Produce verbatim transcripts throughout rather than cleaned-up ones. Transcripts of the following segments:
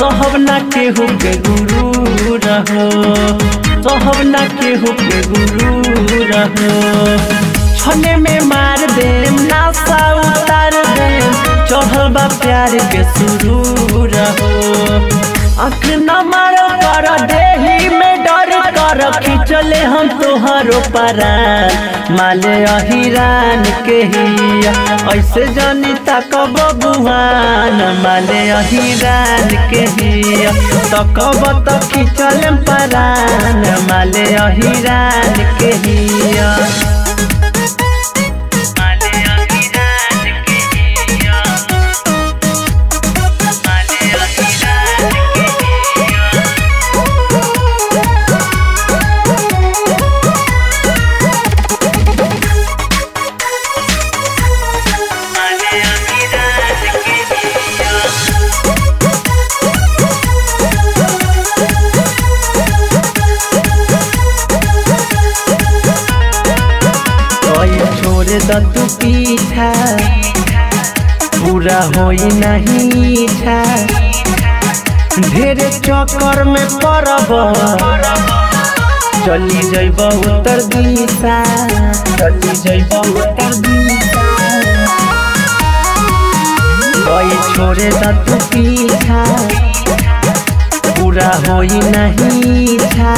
सहब ना केहू के गुरु रहो, सहब ना केहू के गुरु रहो। छने में मार देम नासा उतार देम, चढ़ल बा प्यार के सुरू रहो। आँख न मारो कर देही में डर कर, खिंचले हम तोहरो परान। माल अहिरान के हिया ऐसे जानी तकब बुहान, माल अहिरान के हिया तकब तो खिंचले परान। माल अहिरान के हिया दू पीछा पूरा होई नहीं छा, ढेरे चक्कर में पड़ब चली जइब उत्तर दिशा, चली जइब उत्तर दिशा। कोई छोड़े दू पीछा पूरा होई नहीं छा,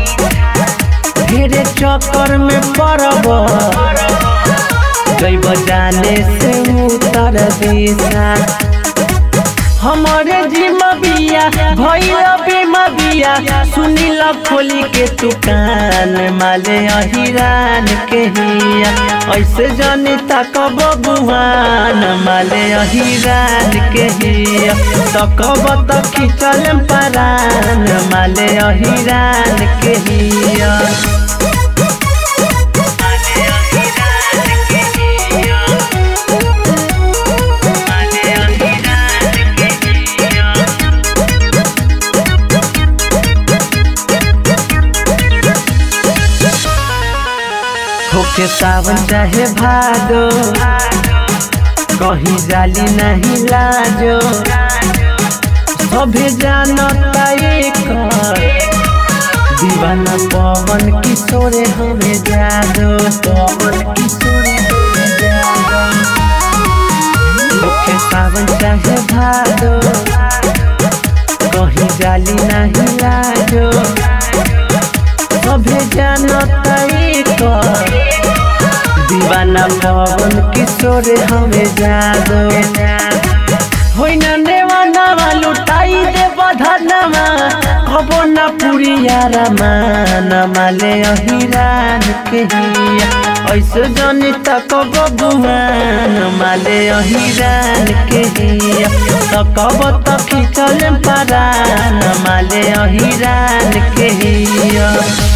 ढेरे चक्कर में पड़ब जइब जाने से उतर दिशा। हमारे जिम्मा बिया भइल बीमा बिया, सुनील खोली के दुकान। माले अहिरान के हिया ऐसे जानी तकब बुहान, माले अहिरान के हिया तकब तो खिंचल परान। माले अहिरान के हिया के सावन चाहे भादो, कहीं जाली नहीं लाजो। सभे जानता एकर दीवाना पवन किशोर हमें जादो, पवन किशोर हमें जादो। के सावन चाहे भादो, कहीं जाली नहीं लाजो। सभे जानता एकर दीवाना पवन किशोर हमें जादो। होई न देवाना लुटाई दे बधनमा, खबो न पुरिया रमान। माले अहिरान के हिया ऐसे जानी तकब बुहान। माले अहिरान के हिया तकब तो खिंचल परान। माले अहिरान के हिया।